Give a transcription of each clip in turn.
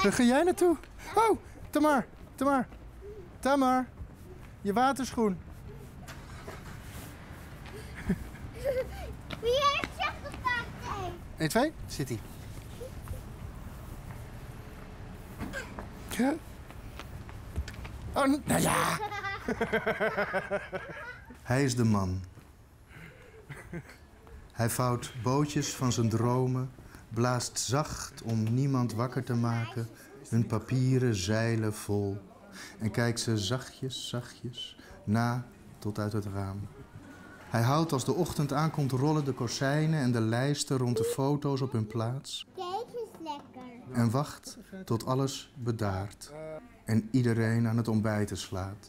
Waar ga jij naartoe? Oh, Tamar, Tamar, Tamar. Je waterschoen. Wie heeft je gepakt? 1, 2, zit hij. Ja. Oh, nou ja. Hij is de man. Hij vouwt bootjes van zijn dromen, blaast zacht om niemand wakker te maken, hun papieren zeilen vol en kijkt ze zachtjes, zachtjes na tot uit het raam. Hij houdt als de ochtend aankomt rollen de kozijnen en de lijsten rond de foto's op hun plaats. Deze is lekker. En wacht tot alles bedaart en iedereen aan het ontbijten slaat.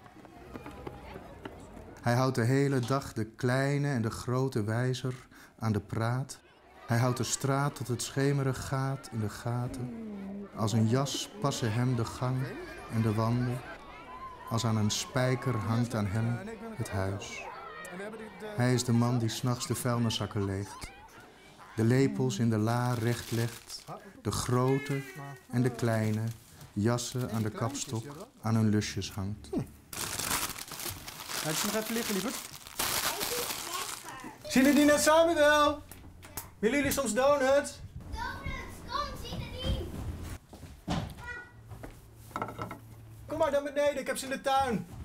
Hij houdt de hele dag de kleine en de grote wijzer aan de praat. Hij houdt de straat tot het schemerig gaat in de gaten. Als een jas passen hem de gang en de wanden. Als aan een spijker hangt aan hem het huis. Hij is de man die 's nachts de vuilniszakken leegt. De lepels in de la rechtlegt. De grote en de kleine jassen aan de kapstok aan hun lusjes hangt. Laat je nog even liggen, lieverd. Zinedine en Samuel! Willen jullie soms donuts? Donuts, kom Zinedine. Kom maar naar beneden, ik heb ze in de tuin.